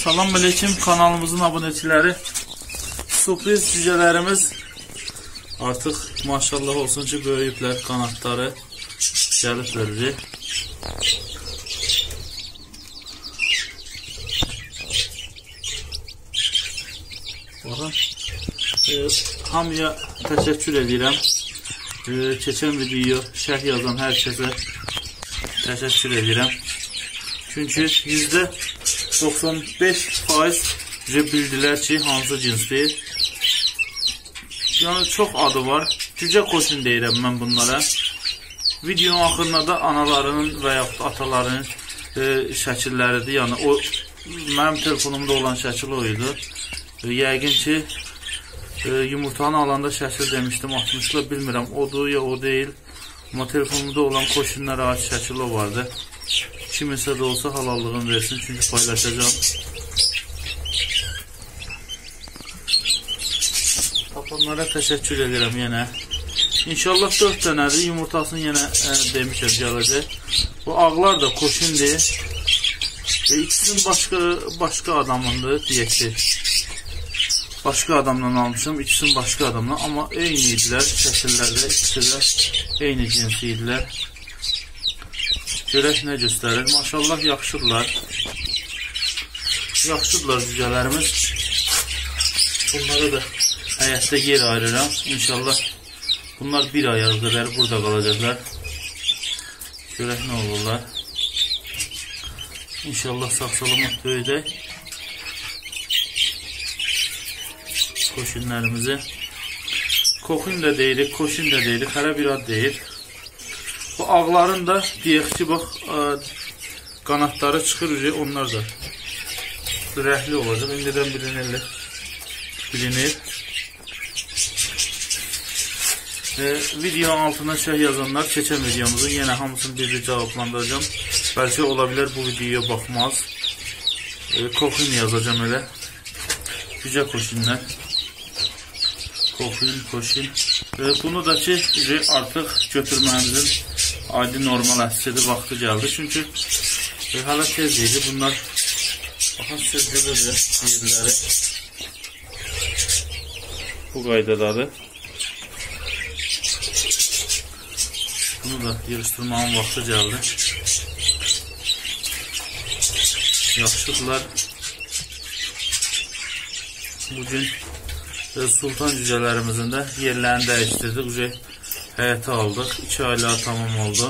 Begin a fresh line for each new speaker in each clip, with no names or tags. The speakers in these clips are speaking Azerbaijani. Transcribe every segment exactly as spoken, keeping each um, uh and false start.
Salam aleyküm kanalımızın abunəçiləri. Sürpriz cücələrimiz artıq maşallah olsun ki böyüyüblər, qanatları gəliblər. Baxın, e, hamıya təşəkkür edirəm. E, keçən video şərh yazan hər kəsə təşəkkür edirəm. Çünki yüzdə doxsan beş faiz bildilər ki, hansı cinsdir. Yəni, çox adı var. Cücə koşun deyirəm mən bunlara. Videonun axırında da analarının və yaxud atalarının e, şəkilləridir. Yəni, o mənim telefonumda olan şəkil o idi. E, yəqin ki, e, yumurtanı alanda şəkil demişdim, atmışlar, bilmirəm, odur ya o deyil. Amma telefonumda olan koşunlara ait şəkil o vardı. Kiminsə də olsa halallığını versin, çünki paylaşacağım. Tapanlara təşəkkür edirəm yenə. İnşallah dörd dənədir, yumurtasını yenə e, demişəm gələcək. Bu ağlar da koşundur. E, ikisinin başqa, başqa adamındır, deyək ki. Başqa adamdan almışım, ikisinin başqa adamdan. Amma eyni idilər, şəkillərdə ikisi də eyni cinsi idilər. Görək nə göstərir. Maşallah yaxşıdırlar. Yaxşıdırlar cücələrimiz. Bunlara da həyətdə yer ayırıram. İnşallah bunlar bir aya qədər burada qalacaqlar. Görək nə olurlar. İnşallah sağ-salamat böyüdək. Koşunlarımızı. Koxun da deyirik, koşun da deyirik, hərə bir ad deyir. Bu ağların da deyək ki, bax, qanatları çıxır, onlar da rəhli olacaq. İndidən bilinirlər. Bilinir. E, videonun altına şərh yazanlar, keçən videomuzun yenə hamısını bir-bir cavablandıracağım. Bəlkə ola bilər bu videoya baxmaz. E, koxun yazacağım elə. Cücə koşunlar. Koxun, koşun. E, bunu da ki, artıq götürməyimizin adi normal əsidir, vaxtı gəldi. Çünki e, hələ tez idi. Bunlar, baxın, sözgüdür yerləri. Bu qaydadadır. Bunu da yığışdırmağın vaxtı gəldi. Yaxşıdırlar. Bugün e, sultan cücələrimizin də yerlərini dəyişdirdik. Ucaq həyətə aldıq. iki aylığa tamam oldu.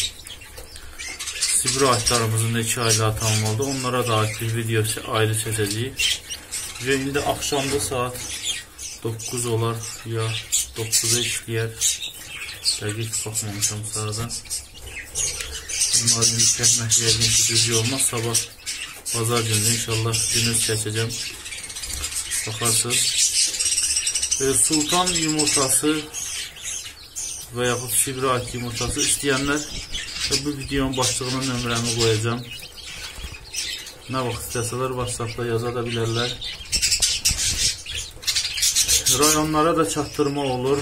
Sibir aylarımızın da iki aylığa tamam oldu. Onlara da ait bir video ayrı çəkəcəyik. İndi axşamda saat doqquz olar ya doqquza işləyər. Dəqiq baxmamışam sağdan. Bunların çəkmək yəqin ki, düzgün olmaz. Sabah bazar günü inşallah günüz çəkəcəm. Baxarsınız. E, sultan yumurtası və yaxud sibir ait yumurtası istəyənlər bu videonun başlığına nömrəmi qoyacağım. Nə vaxt istəsələr WhatsAppda yaza da bilərlər. Rayonlara da çatdırma olur.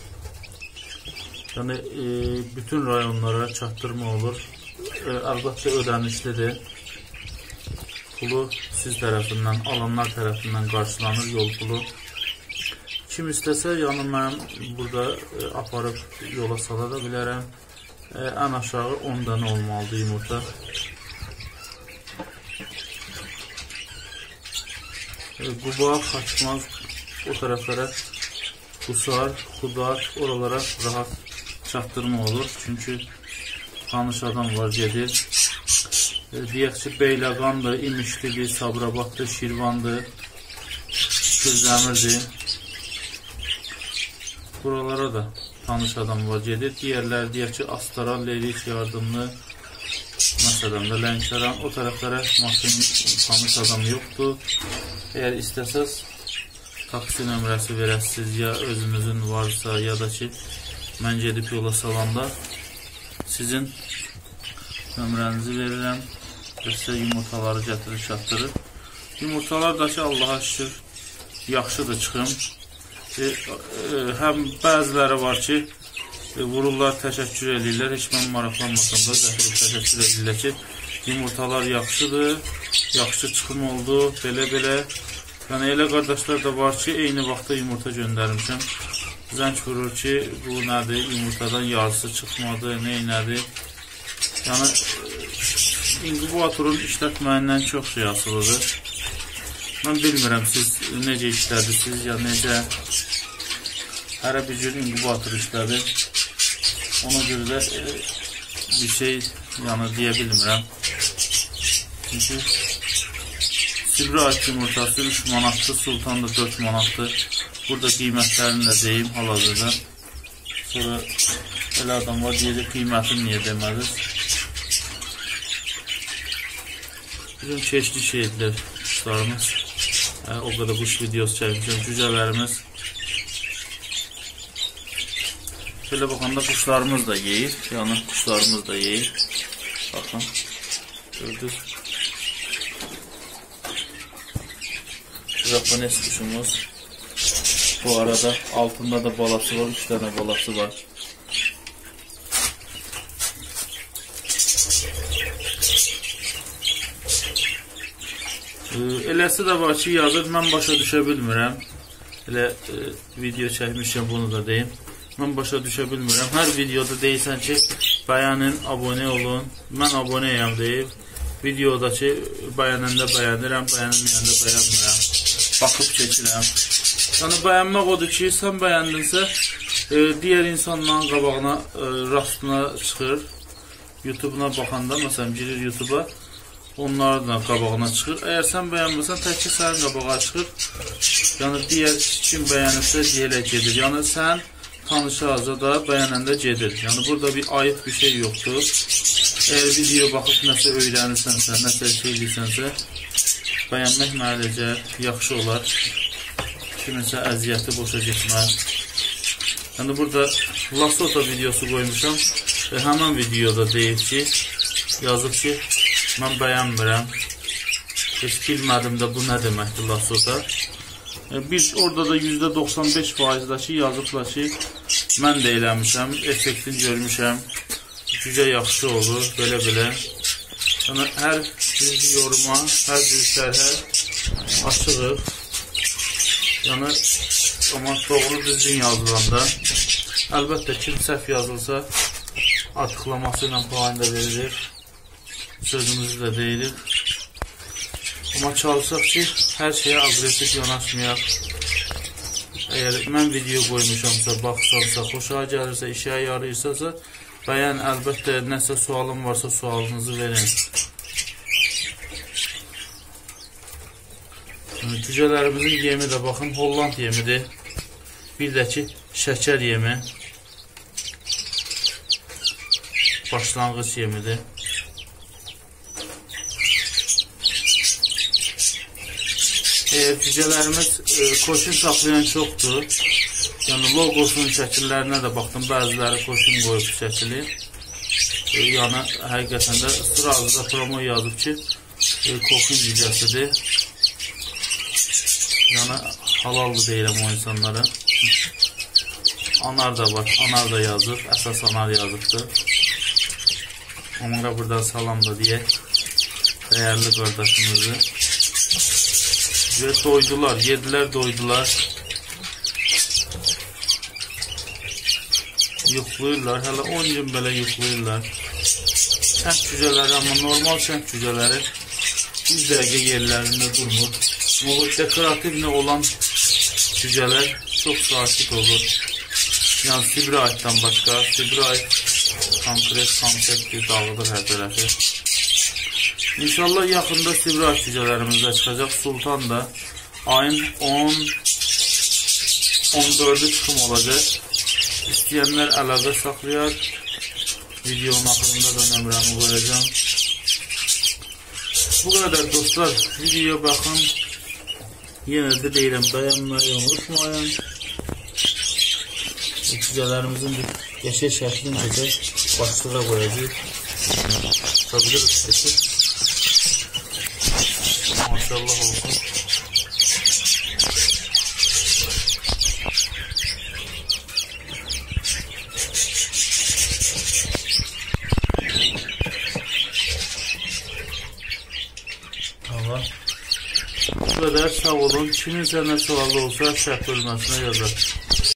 Yəni e, bütün rayonlara çatdırma olur. E, əlbəttə ödənişlidir. Pulu siz tərəfindən, alanlar tərəfindən qarşılanır, yol pulu. Kim istəsə, yəni mən burada e, aparıb yola sala da bilərəm. E, ən aşağı on dənə olmalıdır yumurta. E, Quba, Xaçmaz, o tərəflərə Qusar, Xudar, oralara rahat çatdırma olur. Çünki tanış adam var, gedir. E, deyək ki, Beyləqandır, İmişlidir, Sabrabaddır, Şirvandır, Kürdəmirdir. Buralara da tanış adam var, gedir. Digərləri deyək ki, Astara, Leylik, Yardımlı, məsələn də Lənkəran, o tərəflərə maşın tanış adam yoxdur. Əgər istəsəz, taksi nömrəsi verəsiniz, ya özünüzün varsa, ya da ki, mən gedib yola salanda sizin nömrənizi verirəm və sizə yumurtaları gətirir, çatdırır. Yumurtalar da ki, Allaha şükür, yaxşıdır çıxım. E, e, həm bəziləri var ki, e, vururlar, təşəkkür edirlər. Heç mən maraqlanmasam da, zəhərli təşəkkür edirlər ki, yumurtalar yaxşıdır, yaxşı çıxım oldu, belə-belə. Yəni elə qardaşlar da var ki, eyni vaxtda yumurta göndərmişəm. Zəng vurur ki, bu nədir, yumurtadan yarısı çıxmadı, neynədir. Yəni inkubatorun işlətməyindən çox şey asılıdır. Mən bilmirəm siz necə işlədirsiniz, ya necə hərə bir cür inkubator işlədir. Ona görə də e, bir şey yəni deyə bilmirəm. Çünki Sivri ayt yumurtası üç manatdır, Sultan da dörd manatdır. Burada qiymətlərini də deyim hal-hazırda. Sonra elə adam var deyəcək, qiymətini niyə demədir? Bizim çeşitli şeydir quşlarımız. Hə, o qədər quş videosu çəkmişəm. Cücələrimiz. Şöyle baxanda quşlarımız da yeyir. Yəni quşlarımız da yeyir. Baxın. Gördünüz. Japones kuşumuz. Bu arada altında da balası var. Üç tane balası var. Eləsi də var ki, yazır, mən başa düşə bilmirəm. Elə e, video çəkmişəm, bunu da deyim. Mən başa düşə bilmirəm. Hər videoda deyirsən ki, bəyənin, abunə olun. Mən abunəyəm deyib. Videoda ki, bəyənəndə bəyənirəm, bəyənməyəndə bəyənmirəm. Baxıb keçirəm. Yəni, bəyənmək odur ki, sən bəyəndinsə, e, digər insanların qabağına, e, rastına çıxır. YouTube-una baxanda, məsələn, girir YouTube-a. Onların da qabağına çıxır. Əgər sən bəyənmirsən, təkcə sənin qabağa çıxır. Yəni, digər kim bəyənirsə, deyilə gedir. Yəni, sən tanışarsa da bəyənəndə gedir. Yəni, burada bir ayıb bir şey yoxdur. Əgər video baxıb nəsə öyrənirsənsə, nəsə şey edirsənsə, bəyənmək məlicə yaxşı olar. Kiminsə əziyyəti boşa getməz. Yəni, burada Lasota videosu qoymuşam. Və həmən videoda deyib ki, yazıb ki, mən bəyənmirəm. Heç bilmədim də bu nə deməkdir Lasota. Biz orada da yüzdə doxsan beş faizdəki yazıblar ki, mən də eləmişəm, effektin görmüşəm, cücə yaxşı olur, belə-belə. Yəni, hər bir yoruma, hər bir sərhə açığıq. Yəni, amma doğru düzgün yazılanda, əlbəttə kim səhv yazılsa, açıqlaması ilə puan da verilir, sözümüzü də deyilir. Amma çalışaq ki, hər şeyə agresif yanaşmayaq. Əgər mən video qoymuşamsa, baxsansa, xoşa gəlirsə, işə yarayırsasa, bəyən, əlbəttə, nəsə sualım varsa, sualınızı verin. Cücələrimizin yemi də, baxın, Holland yemidir. Bir də ki, şəkər yemi. Başlanğıc yemidir. Eğer cücələrimiz e, koşun saxlayan çoxdur. Yəni logosunun şəkillərinə də baxdım. Bəziləri koşun qoyub şəkili. E, yəni həqiqətən də sırazda promo yazıb ki, e, koşun cücəsidir. Yəni halallı deyirəm o insanlara. Anar da var. Anar da yazıb. Əsas anar yazıbdır. Onlara buradan salam da deyək. Dəyərli qardaşımızı. Və doydular, yedilər, doydular. Yuxlayırlar, hələ on gün belə yuxlayırlar. Şənt cücələri, amma normal şənt cücələri bir dəqiqə yerlərində durmur. Amma dekorativli olan cücələr çox sakit olur. Yəni Sivri aytdan başqa, Sivri ayt konkret konseptdir, dağıdır hər tərəfi. İnşallah yaxında Sivri ayt cücələrimizdə çıxacaq. Sultan da ayın on on dördü çıxım olacaq. İstəyənlər əlaqə saxlayar. Videonun axırında da nömrəmi qoyacağım. Bu qədər dostlar. Videoya baxın. Yenə də deyirəm, bəyənməyi unutmayın. Cücələrimizin bir qəşəng şəklini necə başlığa qoyacaq. Tutabiliriz keçir. Maşallah olsun. Bu qədər, sağ olun. Kiminsə nə sualı olsa şərh bölməsinə yazar.